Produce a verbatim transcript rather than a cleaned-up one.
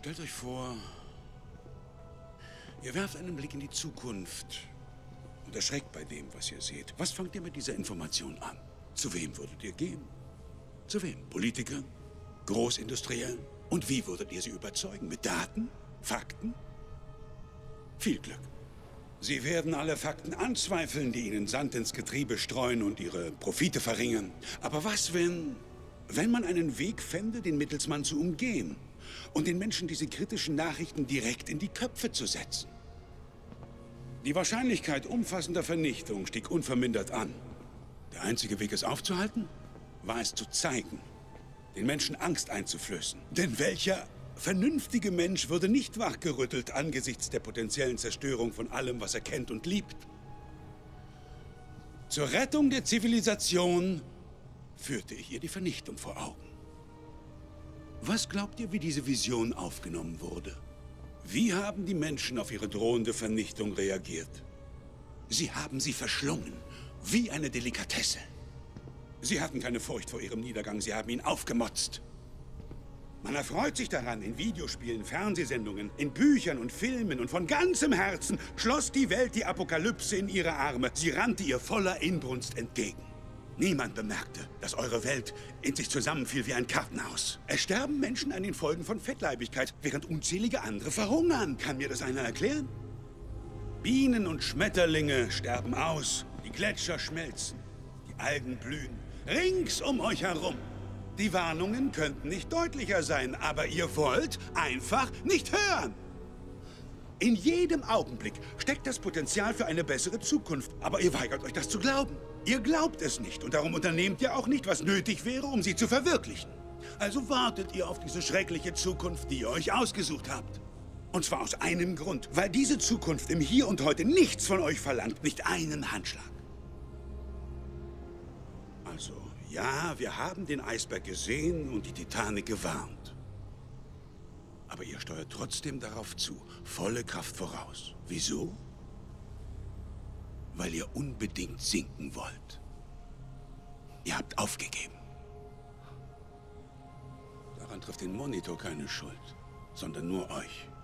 Stellt euch vor, ihr werft einen Blick in die Zukunft und erschreckt bei dem, was ihr seht. Was fangt ihr mit dieser Information an? Zu wem würdet ihr gehen? Zu wem? Politikern? Großindustriellen? Und wie würdet ihr sie überzeugen? Mit Daten? Fakten? Viel Glück. Sie werden alle Fakten anzweifeln, die ihnen Sand ins Getriebe streuen und ihre Profite verringern. Aber was, wenn, wenn man einen Weg fände, den Mittelsmann zu umgehen und den Menschen diese kritischen Nachrichten direkt in die Köpfe zu setzen? Die Wahrscheinlichkeit umfassender Vernichtung stieg unvermindert an. Der einzige Weg, es aufzuhalten, war es zu zeigen, den Menschen Angst einzuflößen. Denn welcher vernünftige Mensch würde nicht wachgerüttelt angesichts der potenziellen Zerstörung von allem, was er kennt und liebt? Zur Rettung der Zivilisation führte ich ihr die Vernichtung vor Augen. Was glaubt ihr, wie diese Vision aufgenommen wurde? Wie haben die Menschen auf ihre drohende Vernichtung reagiert? Sie haben sie verschlungen, wie eine Delikatesse. Sie hatten keine Furcht vor ihrem Niedergang, sie haben ihn aufgemotzt. Man erfreut sich daran, in Videospielen, Fernsehsendungen, in Büchern und Filmen, und von ganzem Herzen schloss die Welt die Apokalypse in ihre Arme. Sie rannte ihr voller Inbrunst entgegen. Niemand bemerkte, dass eure Welt in sich zusammenfiel wie ein Kartenhaus. Es sterben Menschen an den Folgen von Fettleibigkeit, während unzählige andere verhungern. Kann mir das einer erklären? Bienen und Schmetterlinge sterben aus, die Gletscher schmelzen, die Algen blühen, rings um euch herum. Die Warnungen könnten nicht deutlicher sein, aber ihr wollt einfach nicht hören. In jedem Augenblick steckt das Potenzial für eine bessere Zukunft, aber ihr weigert euch, das zu glauben. Ihr glaubt es nicht und darum unternehmt ihr auch nicht, was nötig wäre, um sie zu verwirklichen. Also wartet ihr auf diese schreckliche Zukunft, die ihr euch ausgesucht habt. Und zwar aus einem Grund, weil diese Zukunft im Hier und Heute nichts von euch verlangt, nicht einen Handschlag. Also, ja, wir haben den Eisberg gesehen und die Titanic gewarnt. Aber ihr steuert trotzdem darauf zu, volle Kraft voraus. Wieso? Weil ihr unbedingt sinken wollt. Ihr habt aufgegeben. Daran trifft den Monitor keine Schuld, sondern nur euch.